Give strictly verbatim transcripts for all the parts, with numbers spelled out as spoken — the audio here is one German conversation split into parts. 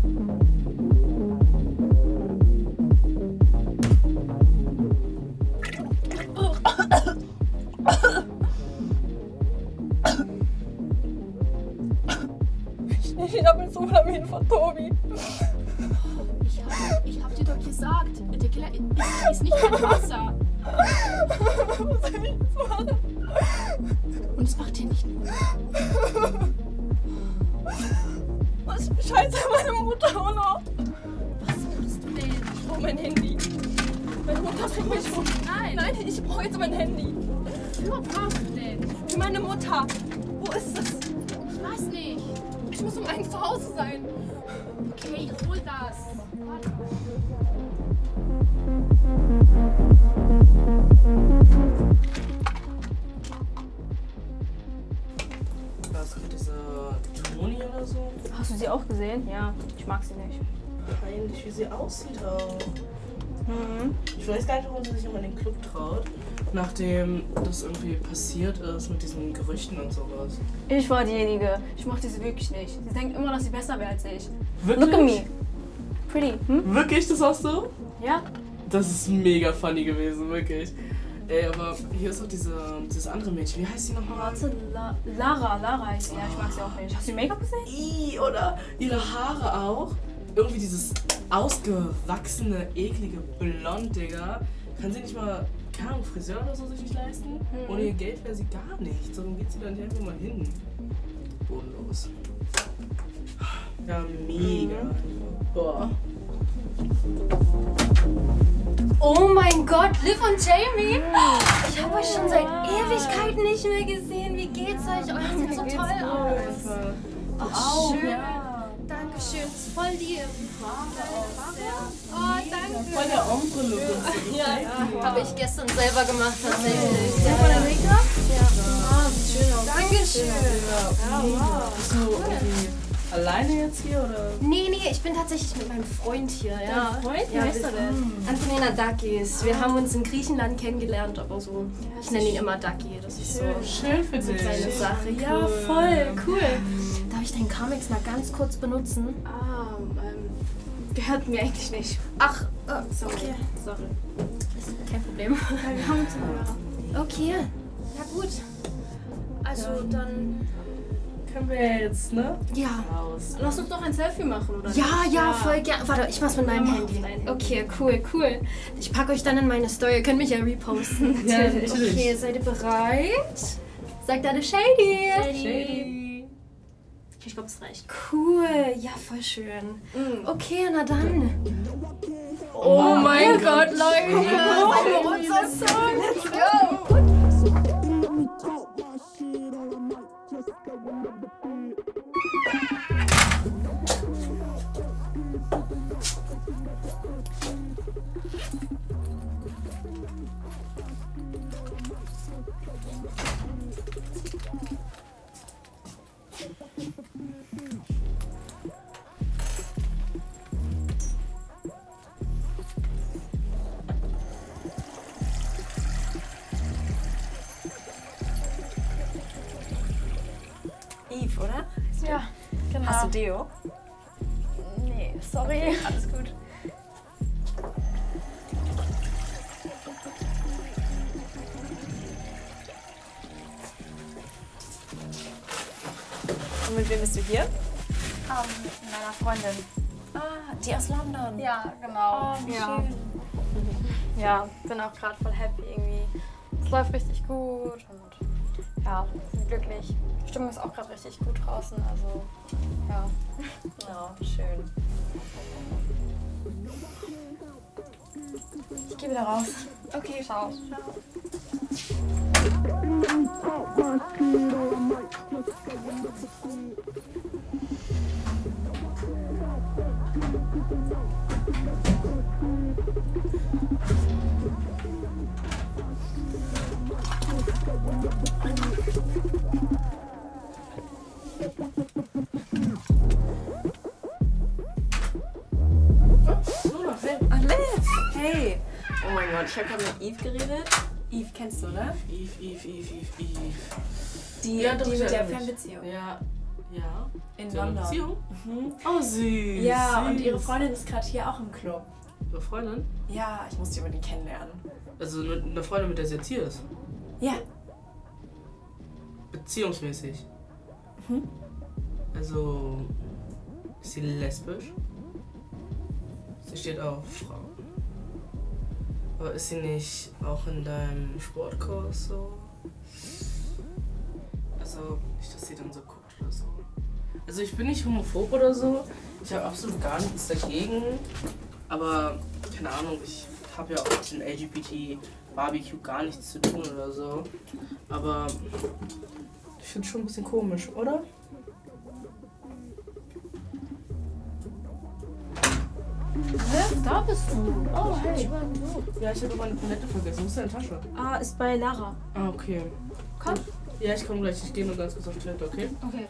Ich habe jetzt so Vitamin von Tobi. Ich hab, ich hab dir doch gesagt, der Killer ist, ist nicht im Wasser. Was soll ich jetzt machen? Und es macht dir nicht nur. Was? Scheiße, meine Mutter auch noch. Was machst du denn? Ich brauche mein Handy. Meine Mutter bringt mich um. Nein. Nein, ich brauche jetzt mein Handy. Wofür brauchst du denn? Für meine Mutter. Wo ist es? Ich weiß nicht. Ich muss um eins zu Hause sein. Okay, ich hol das. Warte. Was ist diese Toni oder so? Hast du sie auch gesehen? Ja, ich mag sie nicht. Peinlich, wie sie aussieht auch. Mhm. Ich weiß gar nicht, warum sie sich immer in den Club traut, nachdem das irgendwie passiert ist mit diesen Gerüchten und sowas. Ich war diejenige. Ich mochte sie wirklich nicht. Sie denkt immer, dass sie besser wäre als ich. Wirklich? Look at me. Pretty. Hm? Wirklich, das hast du? Ja? Das ist mega funny gewesen, wirklich. Ey, aber hier ist auch diese, dieses andere Mädchen. Wie heißt sie nochmal? Warte, La Lara. Lara heißt sie. Ja, ich mag sie auch nicht. Hast du ihr Make-up gesehen? I, oder ihre Haare auch. Irgendwie dieses ausgewachsene, eklige Blond, Digga. Kann sie nicht mal, keine Ahnung, Friseur oder so sich nicht leisten? Mhm. Ohne ihr Geld wäre sie gar nichts. Warum geht sie dann hier einfach mal hin? Bodenlos. Ja, mega. Mhm. Boah. Oh mein Gott, Liv und Jamie! Ich habe euch schon seit Ewigkeiten nicht mehr gesehen. Wie geht's euch? Euch sieht so toll aus. Oh, schön. Dankeschön. Das ist voll lieb. Oh, danke. Voll der Onkel-Look. Ja, habe ich gestern selber gemacht tatsächlich. Ja, von der Make-up? Ja. Ah, sieht schön aus. Dankeschön. Ja, wow. Bist du irgendwie alleine jetzt hier oder? Nee, nee, ich bin tatsächlich mit meinem Freund hier. Ja. Dein Freund? Wie Ja, heißt er denn? Antonina-Dakis. Wir haben uns in Griechenland kennengelernt, aber so. Ich nenne ihn immer Daki. Das ist so Schön für eine dich. kleine Sache. Ja, voll cool. Darf ich deinen Comics mal ganz kurz benutzen? Ah, ähm, gehört mir eigentlich nicht. Ach, äh, Sorry. okay. Sorry. Ist kein Problem. Ja, wir haben uns ja. Okay, ja gut. Also dann. Können wir jetzt, ne? Ja. Raus. Lass uns doch ein Selfie machen, oder Ja, nicht? ja, voll gerne. Warte, ich mach's mit meinem mach Handy. auf dein Handy. Okay, cool, cool. Ich packe euch dann in meine Story. Ihr könnt mich ja reposten. Ja, natürlich. Okay, seid ihr bereit? Sagt alle Shady. Shady. Ich glaube, es reicht. Cool, ja, voll schön. Okay, na dann. Oh mein Gott, Leute. Oh, unser Song. Let's go. Eve, oder? Ja, genau. Hast du Deo? Nee, sorry. Alles gut. Und mit wem bist du hier? Ähm, mit meiner Freundin. Ah, die aus London. Ja, genau. Oh, wie ja. schön. Ja, bin auch gerade voll happy irgendwie. Es läuft richtig gut und ja, bin glücklich. Die Stimmung ist auch gerade richtig gut draußen, also ja. Ja, schön. Ich gehe wieder raus. Okay, ciao. Hey! Oh mein Gott, ich habe gerade mit Eve geredet. Eve kennst du, ne? Eve, Eve, Eve, Eve, Eve. Die, Ja, doch, die ich mit der erinnere mich. Fernbeziehung. Ja. Ja. In Sie haben eine London. Beziehung? Mhm. Oh, süß. Ja, süß. und ihre Freundin ist gerade hier auch im Club. Ihre Freundin? Ja, ich muss die unbedingt kennenlernen. Also eine eine Freundin, mit der sie jetzt hier ist. Ja. Beziehungsmäßig. Mhm. Also. Ist sie lesbisch? Sie steht auf Frauen. Aber ist sie nicht auch in deinem Sportkurs so? Also, nicht, dass sie dann so guckt oder so. Also, ich bin nicht homophob oder so. Ich habe absolut gar nichts dagegen. Aber, keine Ahnung, ich habe ja auch mit dem L G B T-Barbecue gar nichts zu tun oder so. Aber ich finde es schon ein bisschen komisch, oder? Hä? Da bist du. Oh, hey. Ich war so. Ja, ich habe meine Palette vergessen. Wo ist deine Tasche? Ah, ist bei Lara. Ah, okay. Komm. Ja, ich komme gleich. Ich gehe nur ganz kurz auf die Toilette, okay? Okay.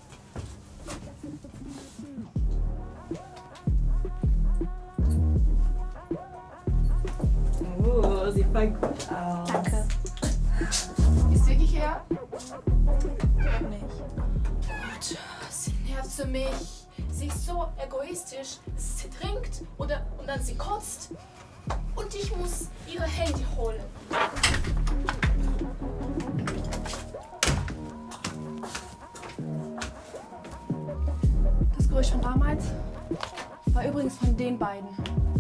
Oh, sieht voll gut aus. Danke. Ist wirklich er? Nicht. Gott, sie nervt für mich. Sie ist so egoistisch. Sie trinkt oder, und dann sie kotzt. Und ich muss ihre Handy holen. Das Gerücht von damals war übrigens von den beiden.